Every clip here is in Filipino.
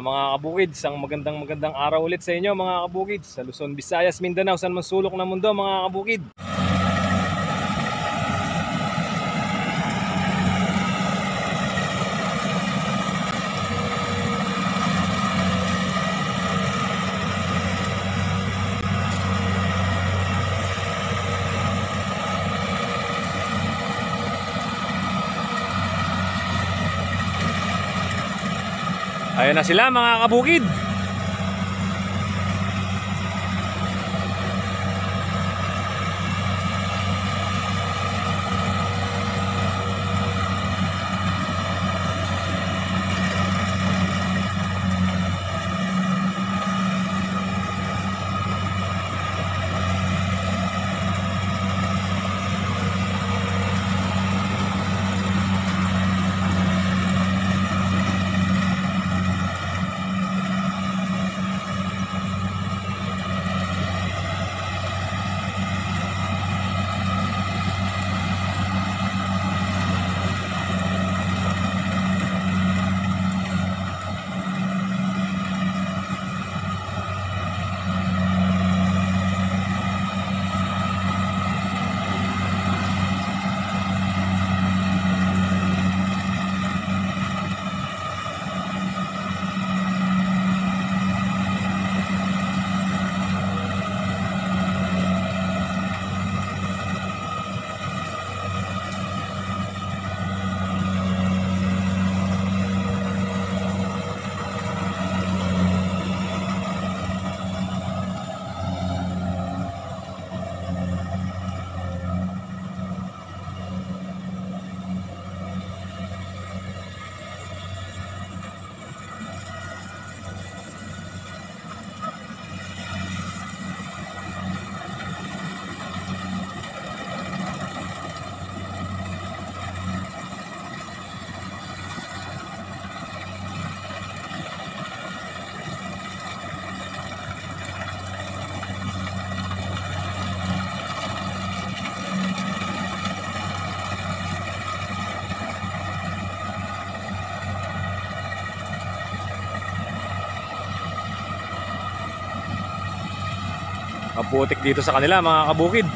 mga kabukids, ang magandang araw ulit sa inyo mga kabukids sa Luzon, Visayas, Mindanao, saan man sulok ng mundo mga kabukid. Ayan na sila mga kabukid. Maputik dito sa kanila mga kabukid.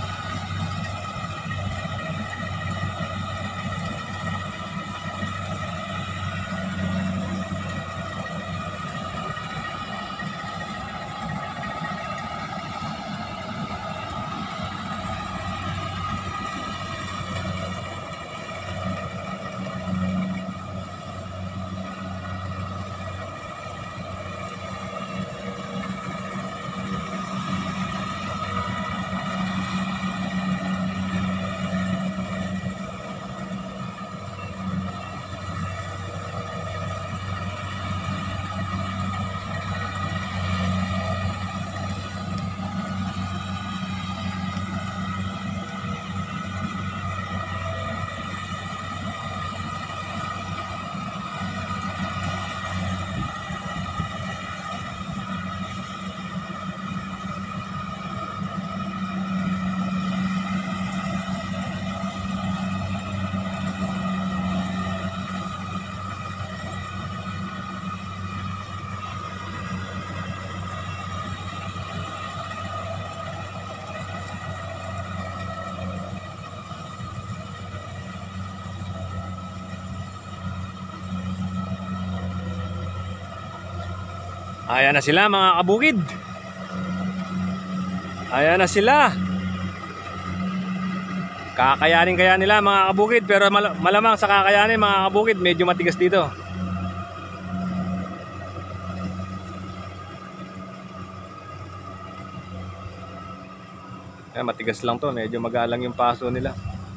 Ayan na sila mga kabukid. Ayan na sila. Kakayanin kaya nila mga kabukid, pero malamang sa kakayanin mga kabukid medyo matigas dito. Ayan, matigas lang to, medyo magalang yung paso nila.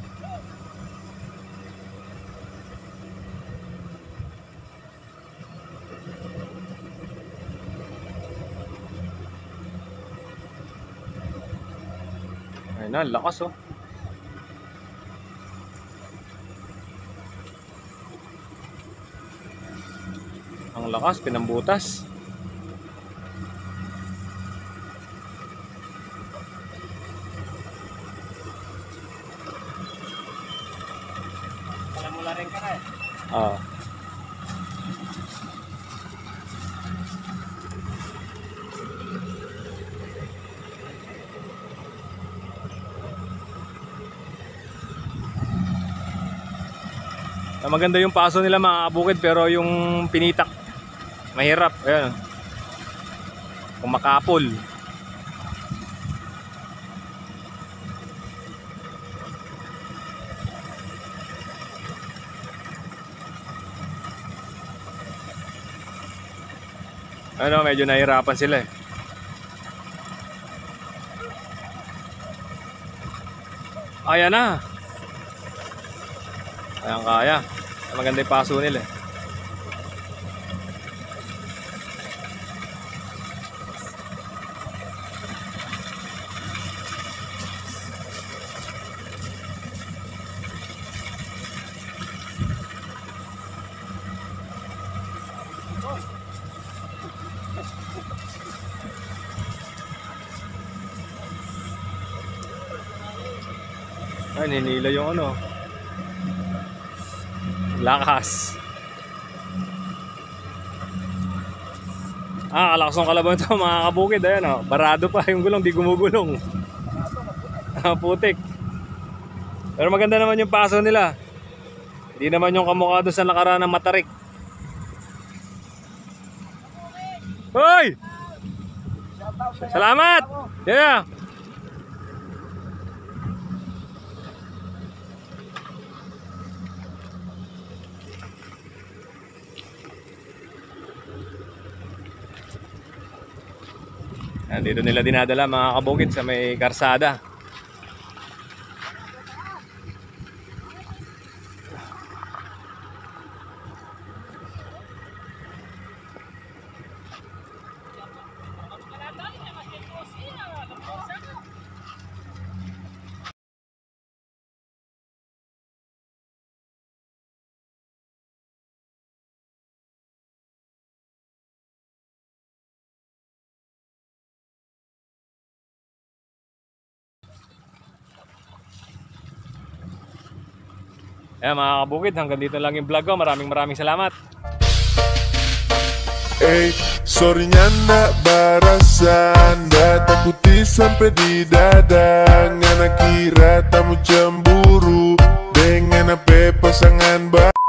Ayun na, lakas oh. Ang lakas, pinambutas. Palamula rin ka na eh. Oo. Maganda yung paso nila mga kabukid, pero yung pinitak mahirap. Ayan. Kumakapol. Ano, medyo nahihirapan sila eh. Ayan na. Ayan, kaya. Maganda yung paso nila eh. Ay, ninila yung ano. Lakas. Kalakas ng kalabaw ito mga kabukid. Ayan o, barado pa yung gulong, di gumugulong. Putik. Pero maganda naman yung paso nila. Hindi naman yung kamukha doon sa nakaraan ng Matarik. Hoy! Salamat! Yeah! Dito nila dinadala mga kabukid sa may karsada. Ayan mga kabukid, hanggang dito lang yung vlog ko. Maraming salamat. Sorry nyanda barasan Datakuti sampai di dada Ngana kira tamu cemburu Dengan apa pasangan